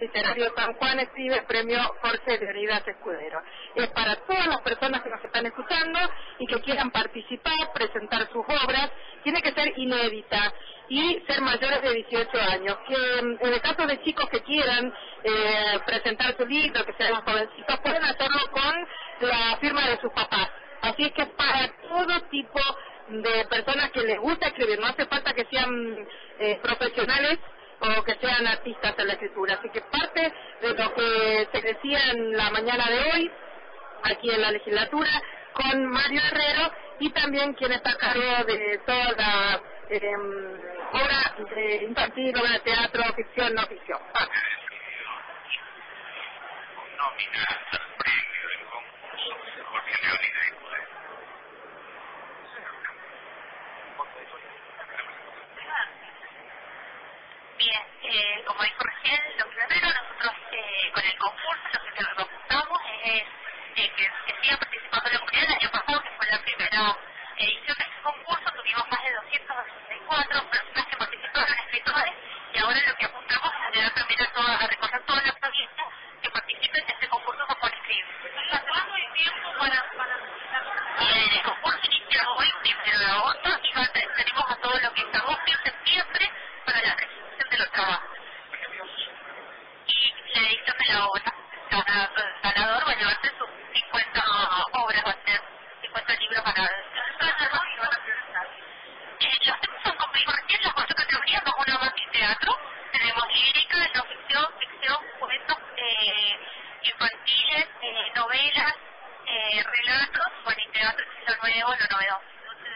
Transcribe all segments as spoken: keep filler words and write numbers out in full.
Literario San Juan Escribe, premio Jorge Leonidas Escudero. Es para todas las personas que nos están escuchando y que quieran participar, presentar sus obras. Tiene que ser inédita y ser mayores de dieciocho años. Que en el caso de chicos que quieran eh, presentar su libro, que sean jovencitos, pueden hacerlo con la firma de sus papás. Así es que para todo tipo de personas que les gusta escribir, no hace falta que sean eh, profesionales o que sean artistas en la escritura. Así que parte de lo que se decía en la mañana de hoy, aquí en la legislatura, con Mario Herrero, y también quien está a cargo de toda la eh, obra de infantil, obra de teatro, ficción, no ficción. Ah. Nómina al premio del concurso Jorge Leonidas Escudero. Bien, eh, como dijo recién, lo primero, nosotros eh, con el concurso lo que nos propuntamos es eh, que, que siga participando la comunidad. El año pasado, que fue la primera edición de este concurso, tuvimos más de doscientos sesenta y cuatro personas que participaron, escritores, y ahora lo que apuntamos es generar también a, toda, a recorrer toda la provincia que participen de este concurso San Juan Escribe. ¿Cuánto hay tiempo para, para eh, el concurso inicia hoy, primero de agosto, y va, tenemos a todo lo que es agosto y septiembre para la presentación de los trabajos. Y la edición de la obra, cada ganador va a llevarse sus cincuenta obras, va a ser cincuenta libros para eh, los temas son, como digo recién, las cuatro categorías, más una más en teatro. Tenemos lírica, no ficción, ficción, cuentos eh, infantiles, eh, novelas, eh, relatos, bueno, y teatro es lo nuevo, lo novedoso.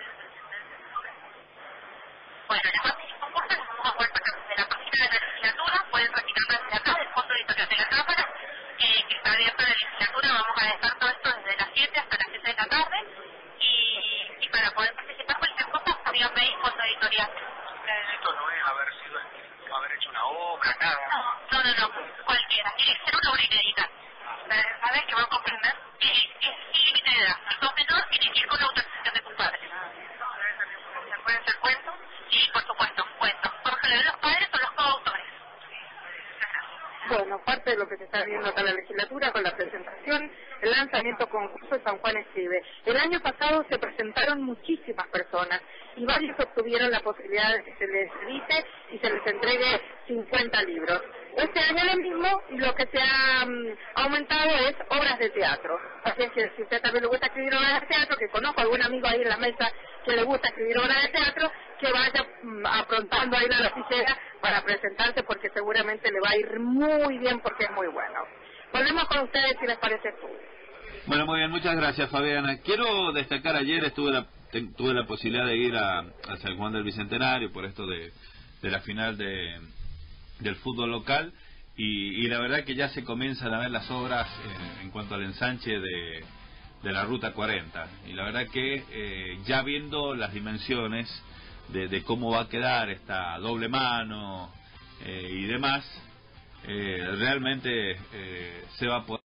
Bueno, las bases del concurso las vamos a poder sacar desde la página de la legislatura, pueden practicarlas desde acá, del Fondo Editorial de la Cámara, eh, que está abierto en la legislatura. Vamos a dejar todo esto desde las siete hasta las siete de la tarde, y, y para poder participar cualquier cosa, había mail Fondo Editorial. Esto no es haber sido, haber hecho una obra, nada. No, no, no, no, cualquiera, tiene que ser una obra inédita. ¿Sabes que va a comprender? Es, es límite de edad, si sos menor, tiene que ir con la autorización de tus padres. ¿Pueden ser cuentos? Sí, por supuesto, cuentos. Por lo general los padres son los coautores. Bueno, parte de lo que se está viendo acá en la legislatura con la presentación, el lanzamiento concurso de San Juan Escribe. El año pasado se presentaron muchísimas personas y varios obtuvieron la posibilidad de que se les edite y se les entregue cincuenta libros. Este año lo mismo, y lo que se ha um, aumentado es obras de teatro. Así es que si usted también le gusta escribir obras de teatro, que conozco a algún amigo ahí en la mesa que le gusta escribir obras de teatro, que vaya um, aprontando ahí la lapicera para presentarse, porque seguramente le va a ir muy bien, porque es muy bueno. Volvemos con ustedes, si les parece tú. Bueno, muy bien, muchas gracias, Fabiana. Quiero destacar, ayer estuve la, tuve la posibilidad de ir a, a San Juan del Bicentenario por esto de, de la final de, del fútbol local, y, y la verdad que ya se comienzan a ver las obras en, en cuanto al ensanche de, de la Ruta cuarenta, y la verdad que eh, ya viendo las dimensiones de, de cómo va a quedar esta doble mano eh, y demás, eh, realmente eh, se va a poder